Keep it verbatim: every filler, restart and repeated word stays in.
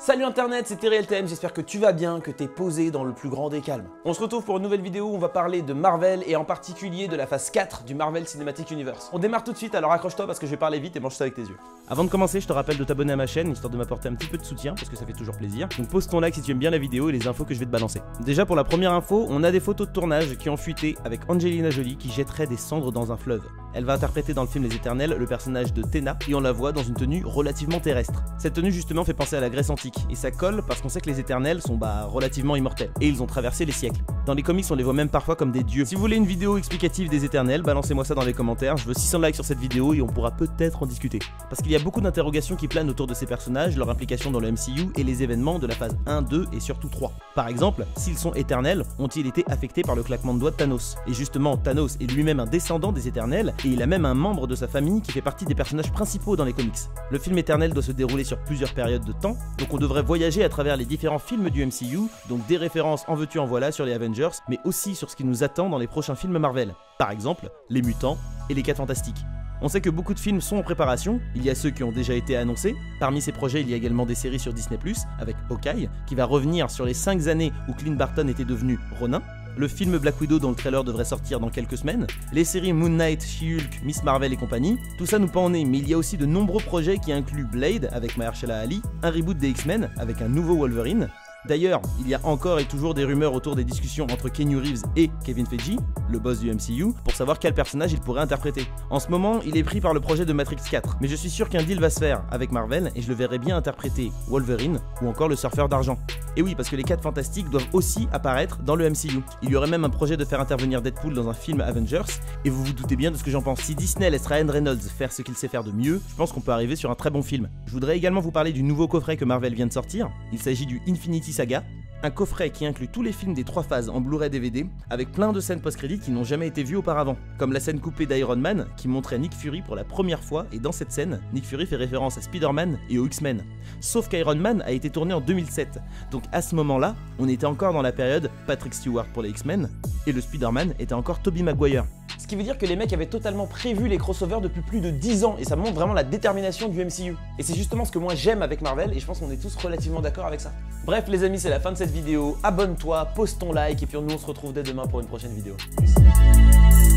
Salut internet, c'est Terry L T M, j'espère que tu vas bien, que t'es posé dans le plus grand des calmes. On se retrouve pour une nouvelle vidéo où on va parler de Marvel et en particulier de la phase quatre du Marvel Cinematic Universe. On démarre tout de suite, alors accroche-toi parce que je vais parler vite et mange ça avec tes yeux. Avant de commencer, je te rappelle de t'abonner à ma chaîne, histoire de m'apporter un petit peu de soutien, parce que ça fait toujours plaisir. Donc pose ton like si tu aimes bien la vidéo et les infos que je vais te balancer. Déjà pour la première info, on a des photos de tournage qui ont fuité avec Angelina Jolie qui jetterait des cendres dans un fleuve. Elle va interpréter dans le film Les Éternels le personnage de Théna et on la voit dans une tenue relativement terrestre. Cette tenue justement fait penser à la Grèce antique et ça colle parce qu'on sait que les Éternels sont bah relativement immortels et ils ont traversé les siècles. Dans les comics on les voit même parfois comme des dieux. Si vous voulez une vidéo explicative des Éternels, balancez-moi ça dans les commentaires, je veux six cents likes sur cette vidéo et on pourra peut-être en discuter. Parce qu'il y a beaucoup d'interrogations qui planent autour de ces personnages, leur implication dans le M C U et les événements de la phase un, deux et surtout trois. Par exemple, s'ils sont éternels, ont-ils été affectés par le claquement de doigts de Thanos? Et justement, Thanos est lui-même un descendant des Éternels et il a même un membre de sa famille qui fait partie des personnages principaux dans les comics. Le film Éternel doit se dérouler sur plusieurs périodes de temps, donc on devrait voyager à travers les différents films du M C U, donc des références en veux-tu en voilà sur les Avengers, mais aussi sur ce qui nous attend dans les prochains films Marvel. Par exemple, les Mutants et les quatre Fantastiques. On sait que beaucoup de films sont en préparation, il y a ceux qui ont déjà été annoncés, parmi ces projets il y a également des séries sur Disney plus, avec Hawkeye, qui va revenir sur les cinq années où Clint Barton était devenu Ronin, le film Black Widow dont le trailer devrait sortir dans quelques semaines, les séries Moon Knight, She-Hulk, Miss Marvel et compagnie, tout ça nous pend au nez, mais il y a aussi de nombreux projets qui incluent Blade avec Mahershala Ali, un reboot des X-Men avec un nouveau Wolverine. D'ailleurs, il y a encore et toujours des rumeurs autour des discussions entre Keanu Reeves et Kevin Feige, le boss du M C U, pour savoir quel personnage il pourrait interpréter. En ce moment, il est pris par le projet de Matrix quatre, mais je suis sûr qu'un deal va se faire avec Marvel et je le verrai bien interpréter Wolverine ou encore le surfeur d'argent. Et oui, parce que les quatre Fantastiques doivent aussi apparaître dans le M C U. Il y aurait même un projet de faire intervenir Deadpool dans un film Avengers, et vous vous doutez bien de ce que j'en pense. Si Disney laisse Ryan Reynolds faire ce qu'il sait faire de mieux, je pense qu'on peut arriver sur un très bon film. Je voudrais également vous parler du nouveau coffret que Marvel vient de sortir. Il s'agit du Infinity Saga, un coffret qui inclut tous les films des trois phases en Blu-ray D V D, avec plein de scènes post-crédits qui n'ont jamais été vues auparavant, comme la scène coupée d'Iron Man qui montrait Nick Fury pour la première fois, et dans cette scène, Nick Fury fait référence à Spider-Man et aux X-Men. Sauf qu'Iron Man a été tourné en deux mille sept, donc à ce moment-là, on était encore dans la période Patrick Stewart pour les X-Men, et le Spider-Man était encore Tobey Maguire. Ce qui veut dire que les mecs avaient totalement prévu les crossovers depuis plus de dix ans et ça montre vraiment la détermination du M C U. Et c'est justement ce que moi j'aime avec Marvel et je pense qu'on est tous relativement d'accord avec ça. Bref les amis, c'est la fin de cette vidéo, abonne-toi, pose ton like et puis nous on se retrouve dès demain pour une prochaine vidéo. Peace.